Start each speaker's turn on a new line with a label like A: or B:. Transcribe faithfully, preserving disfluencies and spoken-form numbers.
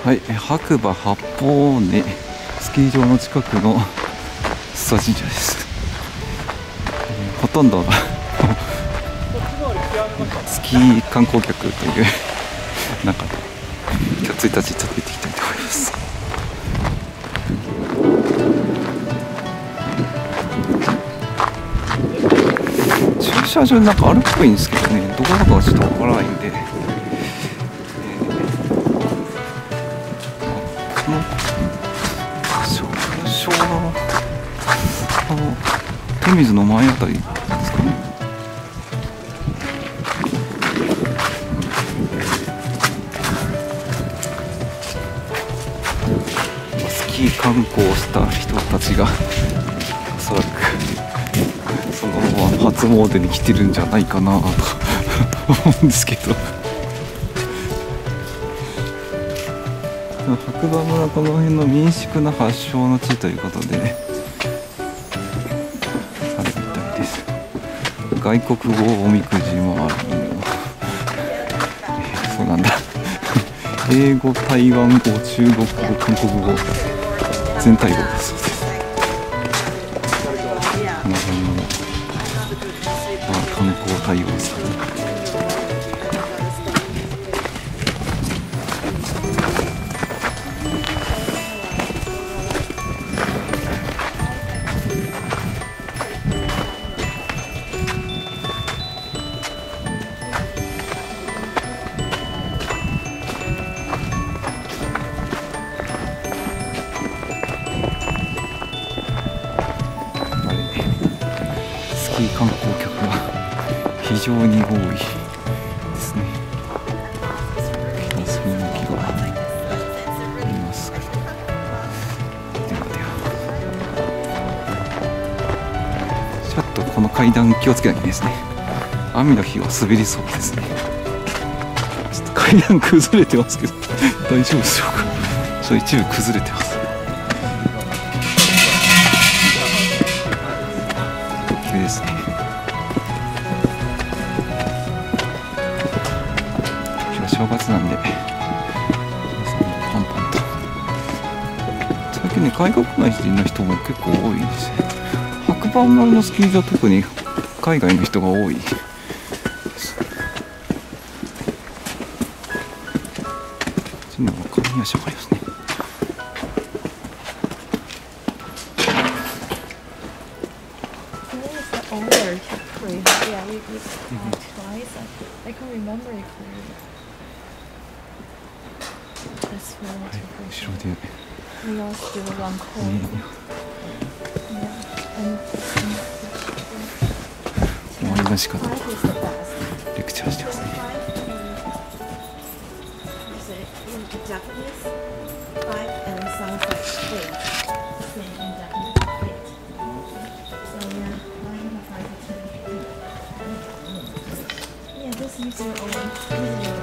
A: はい、白馬八方尾根スキー場の近くの須佐神社です。えー、ほとんどがスキー観光客という中で今日ついたちちょっと行っていきたいと思います。駐車場になんかあるっぽいんですけどね、どこだかはちょっとわからないんで、えー、この少々手水の前あたりですかね。スキー観光した人たちがおそらくそのまま初詣に来てるんじゃないかなと思うんですけど、白馬村この辺の民宿の発祥の地ということであるみたいです。外国語おみくじもあるの、えー、そうなんだ英語、台湾語、中国語、韓国語、全体語だそうです。この辺の、まあ、観光対応さん。スキー観光客が非常に多いですね。休みの日がありますけど、ではではちょっとこの階段気をつけなきゃいけないですね。雨の日は滑りそうですね。ちょっと階段崩れてますけど大丈夫でしょうか。ちょっと一部崩れてます。急ですね。正月なんで皆さんパンパンと最近ね、外国人の人も結構多いですね。白馬村のスキー場特に海外の人が多いです。ちの神足がありますね。後ろで終わりの仕方をレクチャーしてますね。
B: This is your own.